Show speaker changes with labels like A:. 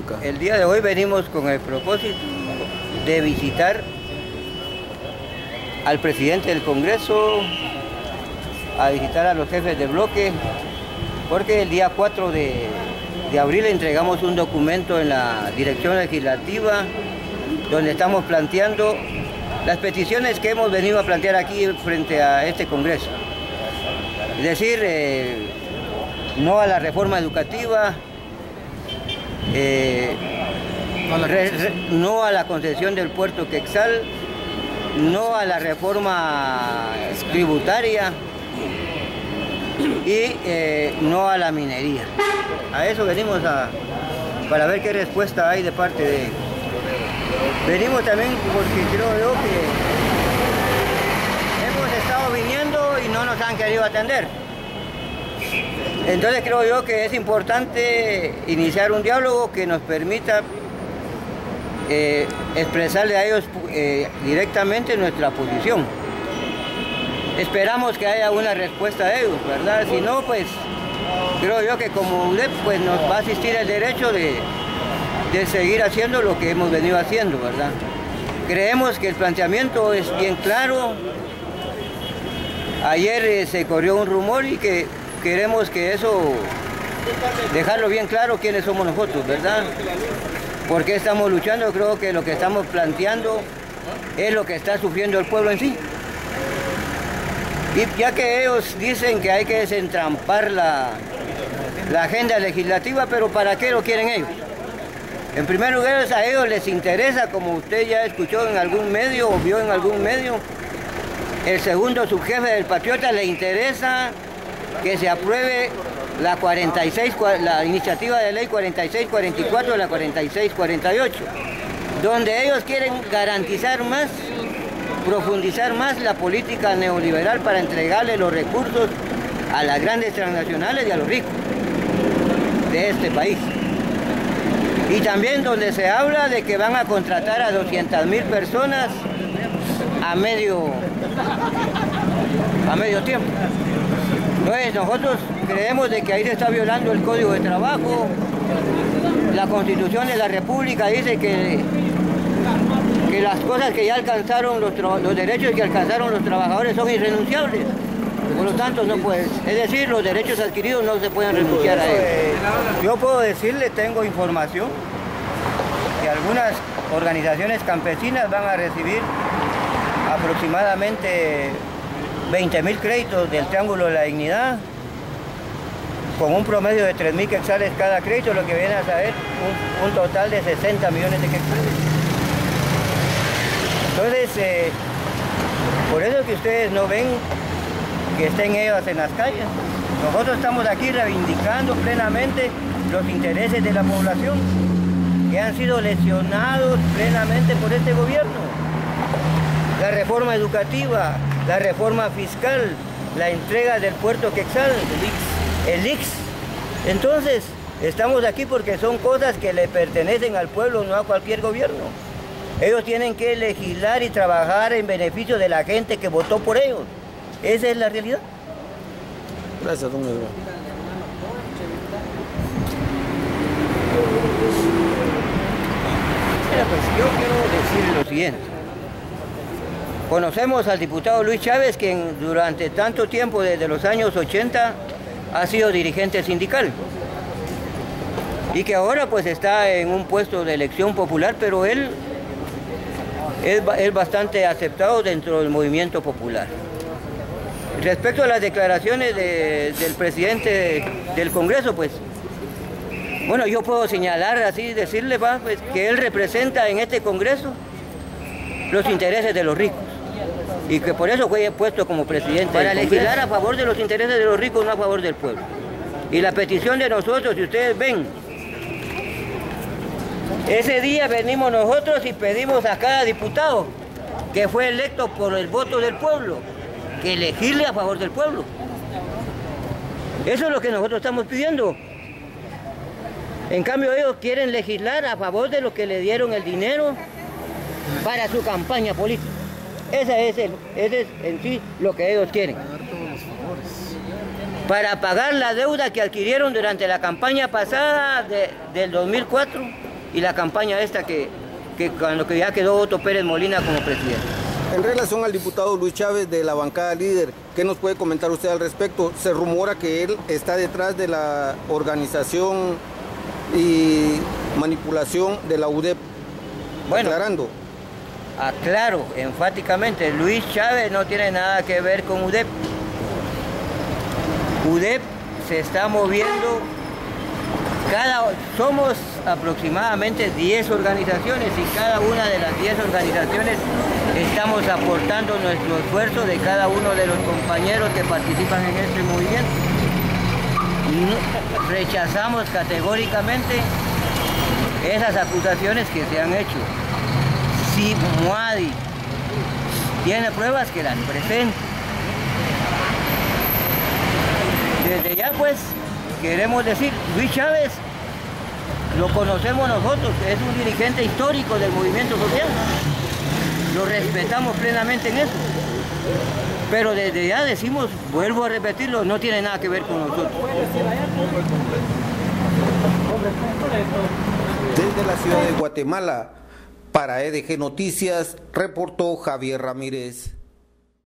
A: Pública.
B: El día de hoy venimos con el propósito de visitar al presidente del Congreso, a visitar a los jefes de bloque, porque el día 4 de abril entregamos un documento en la dirección legislativa donde estamos planteando las peticiones que hemos venido a plantear aquí frente a este Congreso. Es decir, no a la reforma educativa, no a la concesión del puerto Quetzal, no a la reforma tributaria y no a la minería. A eso venimos para ver qué respuesta hay de parte de ellos. Venimos también porque creo yo que hemos estado viniendo y no nos han querido atender. Entonces creo yo que es importante iniciar un diálogo que nos permita expresarle a ellos directamente nuestra posición. Esperamos que haya una respuesta de ellos, ¿verdad? Si no, pues creo yo que como UDEP pues nos va a asistir el derecho de seguir haciendo lo que hemos venido haciendo, ¿verdad? Creemos que el planteamiento es bien claro. Ayer se corrió un rumor y que queremos que eso, dejarlo bien claro quiénes somos nosotros, ¿verdad? ¿Por qué estamos luchando? Creo que lo que estamos planteando es lo que está sufriendo el pueblo en sí. Y ya que ellos dicen que hay que desentrampar la agenda legislativa, pero ¿para qué lo quieren ellos? En primer lugar, a ellos les interesa, como usted ya escuchó en algún medio o vio en algún medio, el segundo subjefe del Patriota le interesa que se apruebe la iniciativa de ley 4644 y la 4648, donde ellos quieren garantizar más, profundizar más la política neoliberal para entregarle los recursos a las grandes transnacionales y a los ricos de este país. Y también donde se habla de que van a contratar a 200.000 personas a medio tiempo. Entonces nosotros creemos de que ahí se está violando el Código de Trabajo. La Constitución de la República dice que las cosas que ya alcanzaron los derechos que alcanzaron los trabajadores son irrenunciables. Por lo tanto, no puede. Es decir, los derechos adquiridos no se pueden renunciar a ellos. Yo puedo decirle, tengo información, que algunas organizaciones campesinas van a recibir aproximadamente 20.000 créditos del Triángulo de la Dignidad, con un promedio de 3.000 quetzales cada crédito, lo que viene a ser un total de 60 millones de quetzales. Entonces, por eso que ustedes no ven que estén ellos en las calles. Nosotros estamos aquí reivindicando plenamente los intereses de la población que han sido lesionados plenamente por este gobierno. La reforma educativa, la reforma fiscal, la entrega del puerto Quetzal, el IX. Entonces, estamos aquí porque son cosas que le pertenecen al pueblo, no a cualquier gobierno. Ellos tienen que legislar y trabajar en beneficio de la gente que votó por ellos. Esa es la realidad.
A: Gracias, don Eduardo.
B: Mira, pues yo quiero decir lo siguiente. Conocemos al diputado Luis Chávez, quien durante tanto tiempo, desde los años 80, ha sido dirigente sindical. Y que ahora pues está en un puesto de elección popular, pero él es bastante aceptado dentro del movimiento popular. Respecto a las declaraciones del presidente del Congreso, pues, bueno, yo puedo señalar así, decirle pues, que él representa en este Congreso los intereses de los ricos y que por eso fue puesto como presidente. Para legislar a favor de los intereses de los ricos, no a favor del pueblo. Y la petición de nosotros, si ustedes ven, ese día venimos nosotros y pedimos a cada diputado que fue electo por el voto del pueblo, que legisle a favor del pueblo. Eso es lo que nosotros estamos pidiendo. En cambio ellos quieren legislar a favor de los que le dieron el dinero para su campaña política. Ese es en sí lo que ellos quieren. Para pagar la deuda que adquirieron durante la campaña pasada del 2004 y la campaña esta que cuando que ya quedó Otto Pérez Molina como presidente.
A: En relación al diputado Luis Chávez de la bancada líder, ¿qué nos puede comentar usted al respecto? Se rumora que él está detrás de la organización y manipulación de la UDEP.
B: Bueno,
A: aclarando.
B: Aclaro enfáticamente, Luis Chávez no tiene nada que ver con UDEP. UDEP se está moviendo, somos aproximadamente 10 organizaciones y cada una de las 10 organizaciones estamos aportando nuestro esfuerzo de cada uno de los compañeros que participan en este movimiento. Rechazamos categóricamente esas acusaciones que se han hecho. Si Muadi tiene pruebas, que las presente. Desde ya pues queremos decir, Luis Chávez lo conocemos nosotros, es un dirigente histórico del movimiento social. Lo respetamos plenamente en eso. Pero desde ya decimos, vuelvo a repetirlo, no tiene nada que ver con nosotros.
A: Desde la ciudad de Guatemala, para EDG Noticias, reportó Javier Ramírez.